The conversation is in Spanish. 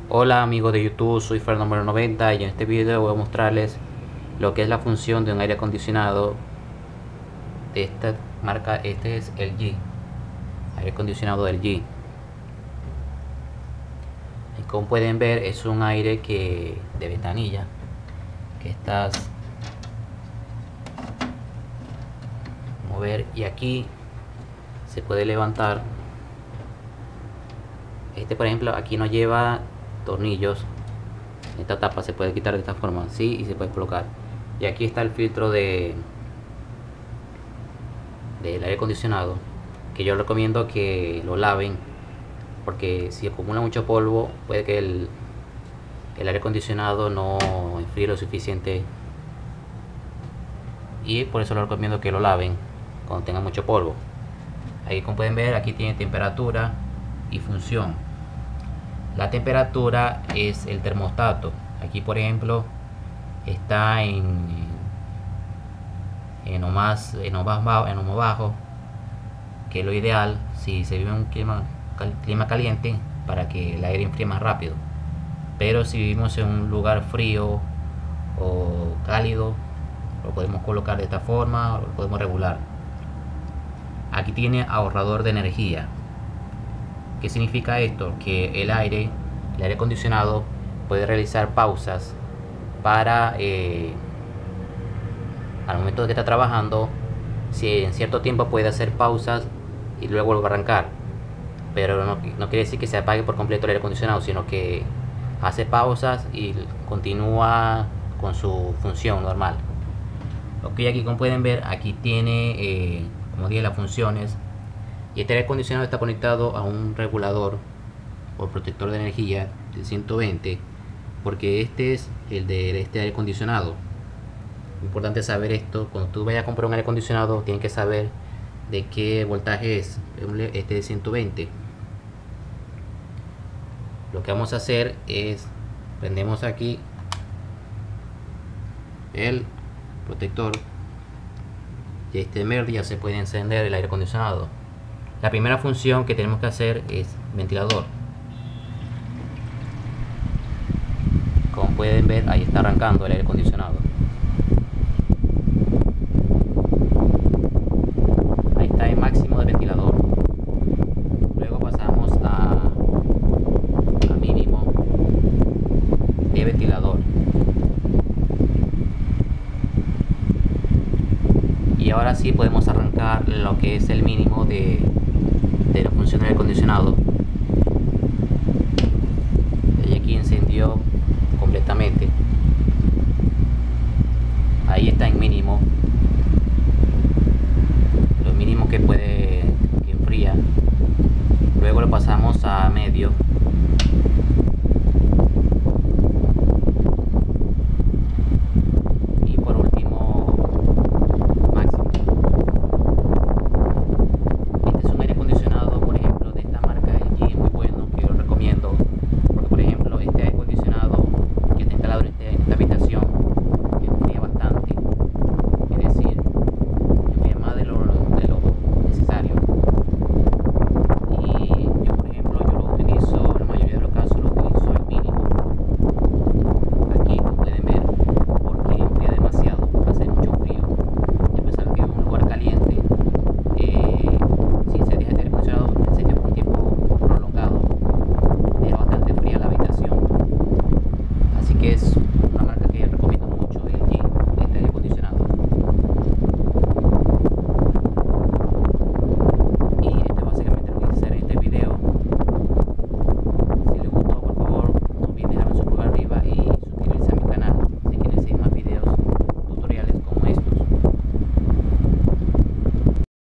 Hola amigos de YouTube, soy Fernando90 y en este video voy a mostrarles lo que es la función de un aire acondicionado de esta marca. Este es el G, aire acondicionado del G. Y como pueden ver, es un aire de ventanilla que estás mover, y aquí se puede levantar. Este, por ejemplo, aquí no lleva tornillos. Esta tapa se puede quitar de esta forma, sí, y se puede colocar. Y aquí está el filtro del aire acondicionado, que yo recomiendo que lo laven, porque si acumula mucho polvo puede que el aire acondicionado no enfríe lo suficiente, y por eso lo recomiendo que lo laven cuando tenga mucho polvo. Ahí, como pueden ver, aquí tiene temperatura y función. La temperatura es el termostato. Aquí, por ejemplo, está en lo más bajo, que es lo ideal si se vive un clima caliente, para que el aire enfríe más rápido. Pero si vivimos en un lugar frío o cálido, lo podemos colocar de esta forma, o lo podemos regular. Aquí tiene ahorrador de energía. ¿Qué significa esto? Que el aire acondicionado puede realizar pausas para al momento de que está trabajando. Si en cierto tiempo puede hacer pausas y luego vuelve a arrancar, pero no quiere decir que se apague por completo el aire acondicionado, sino que hace pausas y continúa con su función normal. Ok, aquí como pueden ver, aquí tiene como dije, las funciones. Y este aire acondicionado está conectado a un regulador o protector de energía de 120, porque este es el de este aire acondicionado. Importante saber esto: cuando tú vayas a comprar un aire acondicionado, tienes que saber de qué voltaje es. Este de 120. Lo que vamos a hacer es prendemos aquí el protector, y este verde ya se puede encender el aire acondicionado. La primera función que tenemos que hacer es ventilador. Como pueden ver, ahí está arrancando el aire acondicionado. Ahí está el máximo del ventilador. Luego pasamos a mínimo de ventilador. Y ahora sí podemos arrancar lo que es el mínimo de la función del aire acondicionado. Y aquí encendió